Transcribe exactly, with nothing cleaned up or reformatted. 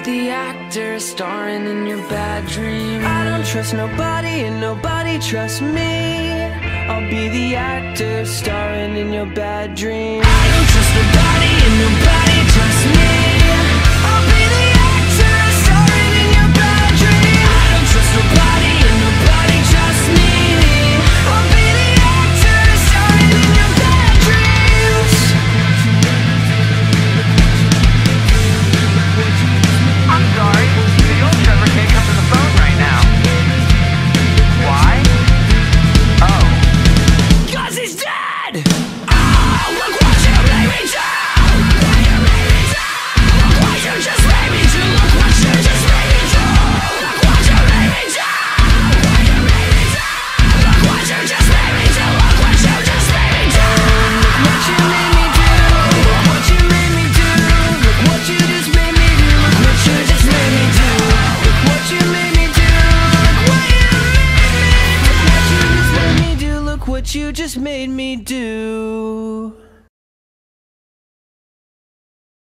the actor starring in your bad dream. I don't trust nobody and nobody trusts me. I'll be the actor starring in your bad dream. I don't trust nobody and nobody trusts me. I'll be the actor starring in your bad dream. I don't trust nobody and nobody trusts me. I'll be the actor starring in your bad dreams. I'm sorry, the old Trevor can't come to the phone right now. Why? Oh. Cause he's dead! Oh, look what you made me do! Look what you made me do! Look what you just made me do! Look what you just made me do! Look what you made me do! Look what you made me do! Look what you just made me do! Look what you just made me do! Look what you made me do! Look what you made me do! Look what you just made me do! Look what you just made me do! Look what you made me do! Look what you made me do! Look what you just made me do!